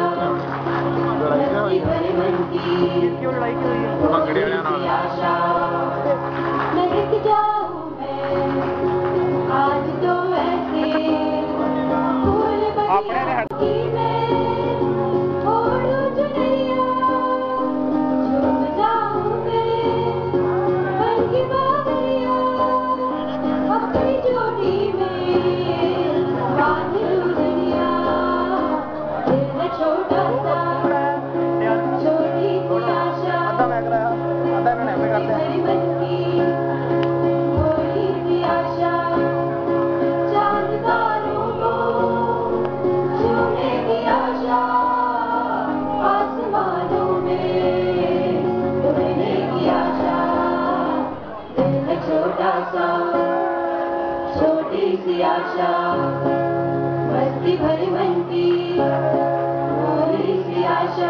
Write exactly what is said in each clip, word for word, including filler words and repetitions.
क्यों लड़ाई क्यों हुई है? भंगड़े वाले नाल अपने ने छोटी सी आशा मस्ती भरी मन की भोली सी आशा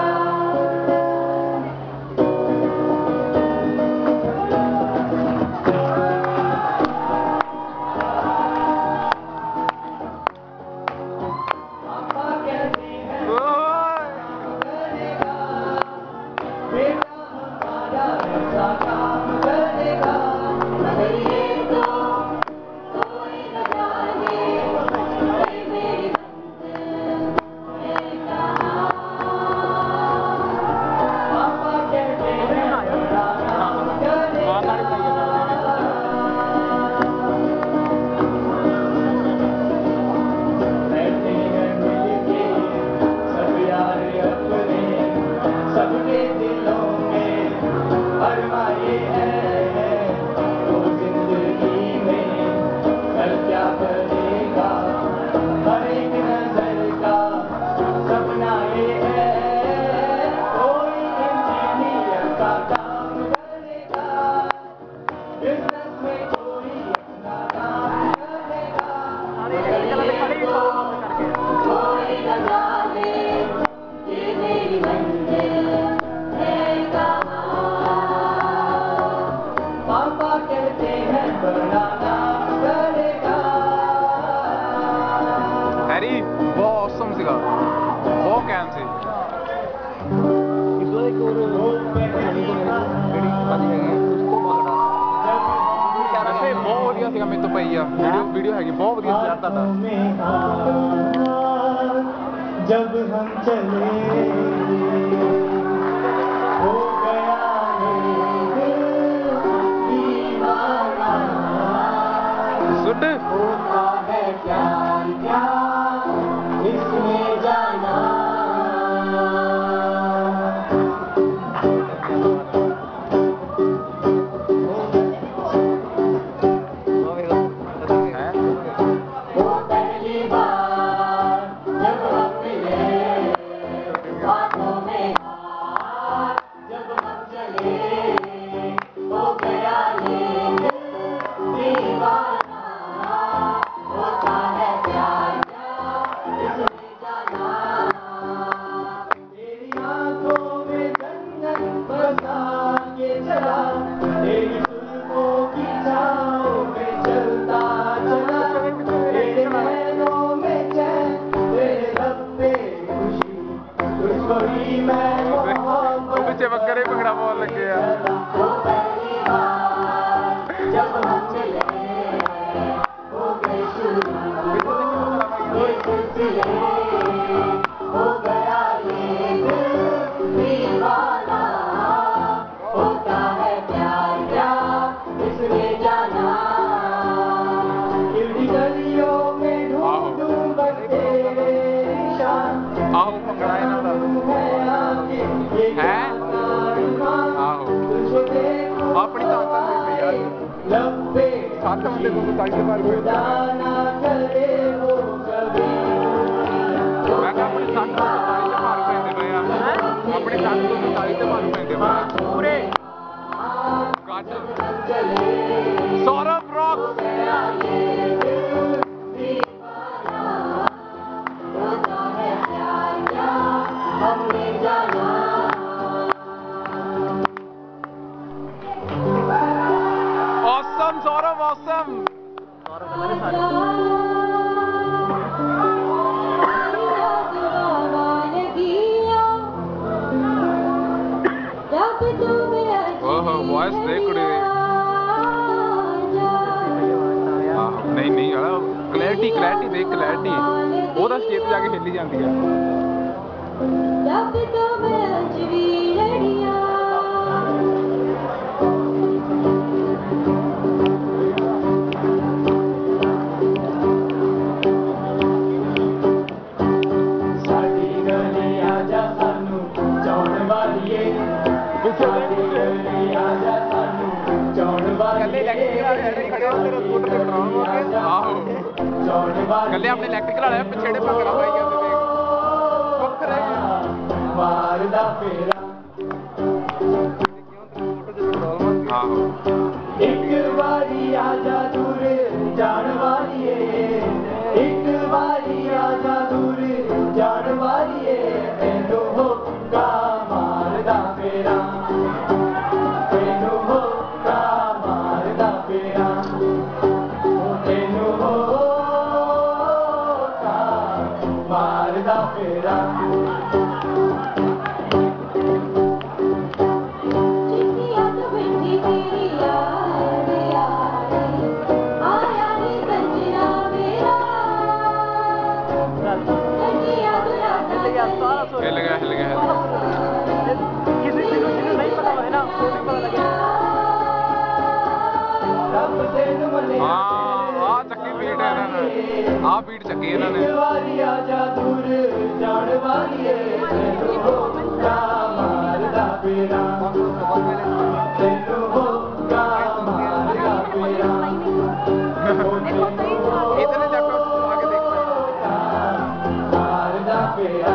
हैरी बहुत ऑसम सीगा बहुत कैम सी इसको एक और वैसे बहुत ਵਧੀਆ ਸੀਗਾ ਮੈਨੂੰ ਤਾਂ ਪਈ ਆ ਵੀਡੀਓ ਵੀਡੀਓ ਹੈਗੀ बहुत ਵਧੀਆ ਸੀ ਯਾਰ ਤੁਹਾਡਾ जब हम चले हो गया ये दीवाना सुट होता है प्यार प्यार इसमें जाना पीछे बकरे भंगड़ा बोल लगे यार अपनी सात बंदे को ताकि मार कोई मैं अपने साथ को ताकि मार पैंदे पे यार अपने साथ को ताकि मार पैंदे पे पूरे काट Saurabh rock Awesome, Saurav, awesome. Saurav, voice ਦੇ ਕੁੜੀ ਦੀ ਆਹੋ ਨਹੀਂ ਨਹੀਂ ਵਾਲਾ ਕਲੈਰਿਟੀ ਕਲੈਰਿਟੀ ਦੇ ਕਲੈਰਿਟੀ ਉਹਦਾ ਸਟੇਜ ਤੇ ਜਾ ਕੇ ਹਿੱਲੀ ਜਾਂਦੀ ਆ ਜਬ ਤੋਂ ਮੈਂ ਵੀ ਲੜੀਆਂ ਸਾਡੀ ਗਲੀ ਆ ਜਾ ਸਾਨੂੰ ਚਾਉਣ ਵਾਲੀਏ ਸਾਡੀ ਗਲੀ ਆ ਜਾ ਸਾਨੂੰ ਚਾਉਣ ਵਾਲੀਏ ਆਹੋ ਚਾਉਣ ਵਾਲੀਏ ਕੱਲੇ ਆਪਣੇ ਇਲੈਕਟ੍ਰਿਕਲ ਵਾਲੇ ਪਿਛੇੜੇ ਭੰਗੜਾ ਪਾਈ ਜਾਂਦੇ ਦੇਖ ਵੱਖਰੇ ਮਾਰਦਾ ਫੇਰਾ ਆਹੋ ਇੱਕ ਵਾਰੀ ਆ ਜਾ ਦੂਰ ਜਾਣ ਵਾਲੀਏ ਇੱਕ ਵਾਰੀ ਆ ਜਾ ਦੂਰ ਜਾਣ ਵਾਲੀਏ ਤੈਨੂੰ ਹੋਕਾ ਮਾਰਦਾ ਫੇਰਾ ਤੈਨੂੰ ਹੋਕਾ ਮਾਰਦਾ ਫੇਰਾ ਤੈਨੂੰ ਹੋਕਾ ਮਾਰਦਾ ਫੇਰਾ ਚਿੱਠੀਆਂ ਤੋਂ ਬੈਠੀ ਤੇਰੀ ਯਾਦ ਆਈ ਆਇਆ ਨੀ ਕੰਜਰਾ ਮੇਰਾ ਕੰਜੀਆਂ ਤੋਂ ਰਾਤਾਂ ਹਿੱਲ ਗਿਆ ਹਿੱਲ ਗਿਆ ਹਿੱਲ ਗਿਆ ਰੱਬ ਤੈਨੂੰ ਮੰਨੇ ਹਾਂ ਆਹ ਚੱਕੀ ਬੀਟ ਹੈ ਇਹਨਾਂ ਨੇ ਆਹ ਬੀਟ ਚੱਕੀ ਇਹਨਾਂ ਨੇ ਇੱਕ ਵਾਰੀ ਆ ਜਾ ਦੂਰ ਜਾਣ ਵਾਲੀਏ ਤੈਨੂੰ ਹੋਕਾ ਮਾਰਦਾ ਫੇਰਾ ਤੈਨੂੰ ਹੋਕਾ ਮਾਰਦਾ ਫੇਰਾ ਇਤਨੇ ਜੱਟ ਆ ਕੇ ਦੇਖ ਮਾਰਦਾ ਫੇਰਾ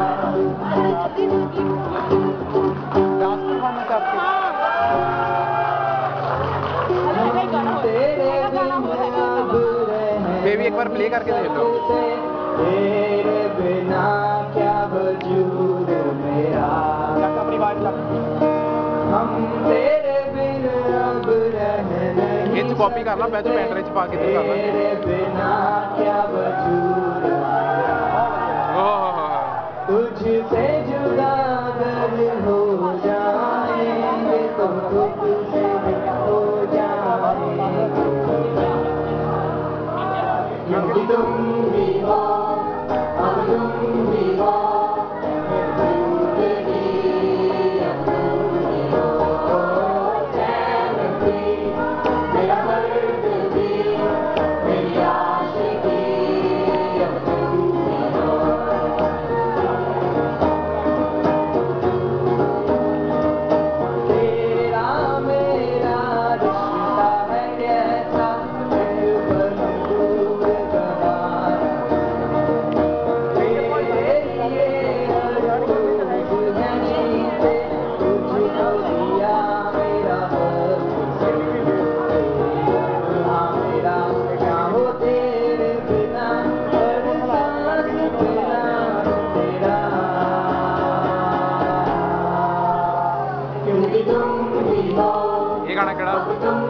ਤੇਰੇ ਬਿਨ ਅਬ ਰਹਿ ਬੇਬੀ ਇੱਕ ਵਾਰ ਪਲੇ ਕਰਕੇ ਦੇਖ ਲਓ तेरे बिना क्या वजूद मेरा अपनी बात हम तेरे बिन अब रह नहीं ਇਹ ਚ ਕਾਪੀ ਕਰ ਲਾ ਮੈਂ ਜੋ ਪੈਂਟਰੇ ਚ ਪਾ ਕੇ ਤੇ ਕਰ ਲਾ तेरे बिना क्या वजूद ਓਹ तुझसे जुदा अगर हो जाएंगे तो तुझसे हो जाएंगे क्योंकि तुम भी हो अब तुम भी हो जिंदगी अब तुम भी हो चैन भी मेरा दर्द भी मेरी आशिकी अब तुम भी हो तेरा मेरा रिश्ता है कैसा दूर कहाँ तेरे लिए हर रोज है जीते तुझको दिया मेरा हाँ मेरा क्या हो तेरे बिना हर सांस बिना तेरा क्योंकि तुम भी हो ਇਹ ਗਾਣਾ ਕਿਹੜਾ तुम